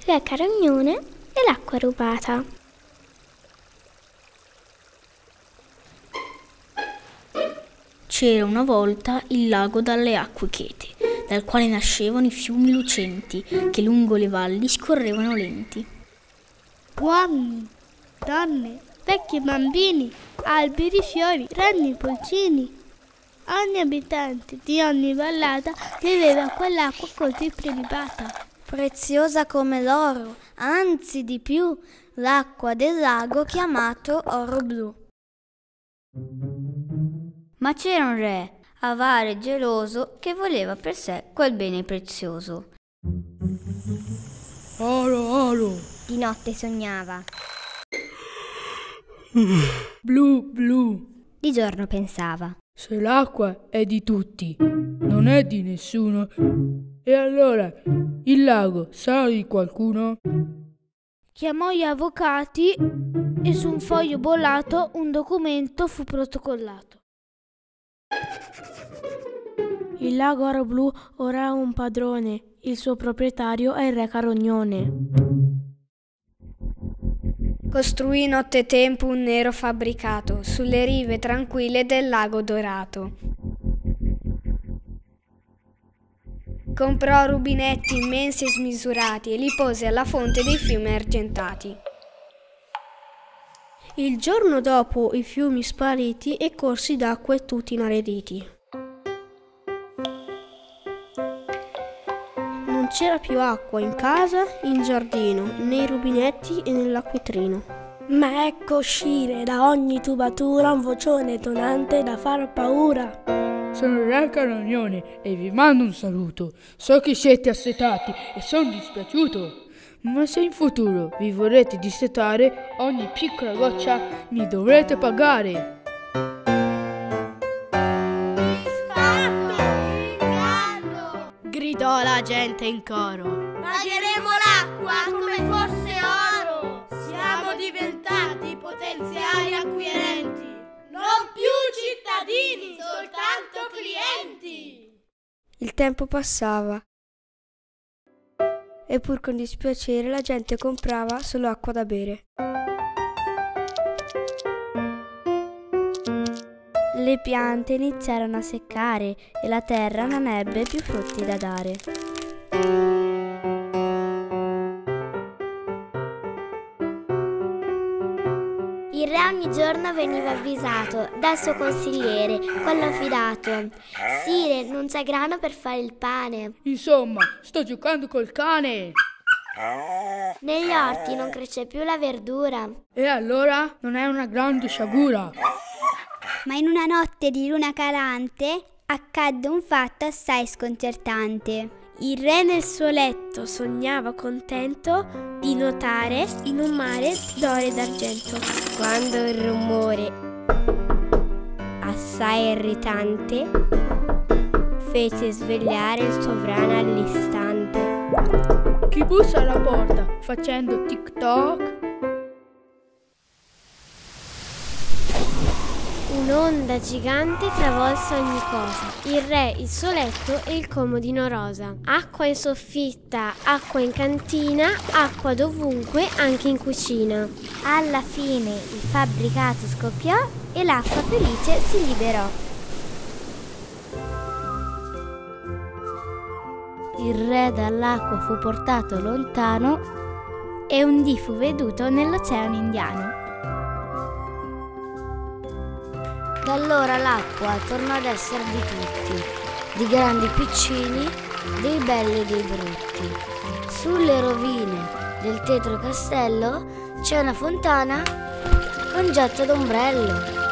Re Carognone e l'acqua rubata. C'era una volta il lago dalle acque chete, dal quale nascevano i fiumi lucenti che lungo le valli scorrevano lenti. Uomini, donne, vecchi e bambini, alberi, fiori, ragni e pulcini. Ogni abitante di ogni vallata viveva quell'acqua così prelibata. Preziosa come l'oro, anzi di più, l'acqua del lago chiamato oro blu. Ma c'era un re, avaro e geloso, che voleva per sé quel bene prezioso. Oro, oro, Di notte sognava. blu, blu. Di giorno pensava. Se l'acqua è di tutti, non è di nessuno, e allora il lago sarà di qualcuno? Chiamò gli avvocati e su un foglio bollato un documento fu protocollato. Il lago oro blu ora ha un padrone, il suo proprietario è il re Carognone. Costruì nottetempo un nero fabbricato sulle rive tranquille del lago dorato. Comprò rubinetti immensi e smisurati e li pose alla fonte dei fiumi argentati. Il giorno dopo i fiumi spariti e corsi d'acqua tutti inariditi. Non c'era più acqua in casa, in giardino, nei rubinetti e nell'acquetrino. Ma ecco uscire da ogni tubatura un vocione tonante da far paura. Sono il re Carognone e vi mando un saluto. So che siete assetati e sono dispiaciuto. Ma se in futuro vi vorrete dissetare, ogni piccola goccia mi dovrete pagare. Gridò la gente in coro. Pagheremo l'acqua come fosse oro. Siamo diventati potenziali acquirenti. Non più cittadini, soltanto clienti. Il tempo passava e pur con dispiacere la gente comprava solo acqua da bere. Le piante iniziarono a seccare e la terra non ebbe più frutti da dare. Il re ogni giorno veniva avvisato dal suo consigliere, quello fidato. Sire, non c'è grano per fare il pane. Insomma, sto giocando col cane. Negli orti non cresce più la verdura. E allora non è una grande sciagura. Ma in una notte di luna calante accadde un fatto assai sconcertante. Il re nel suo letto sognava contento di nuotare in un mare d'oro e d'argento. Quando il rumore, assai irritante, fece svegliare il sovrano all'istante. Chi bussa alla porta facendo tic-toc? Un'onda gigante travolse ogni cosa, il re, il suo letto e il comodino rosa. Acqua in soffitta, acqua in cantina, acqua dovunque, anche in cucina. Alla fine il fabbricato scoppiò e l'acqua felice si liberò. Il re dall'acqua fu portato lontano e un dì fu veduto nell'Oceano Indiano. Da allora l'acqua tornò ad essere di tutti, di grandi e piccini, dei belli e dei brutti. Sulle rovine del tetro castello c'è una fontana con getto d'ombrello.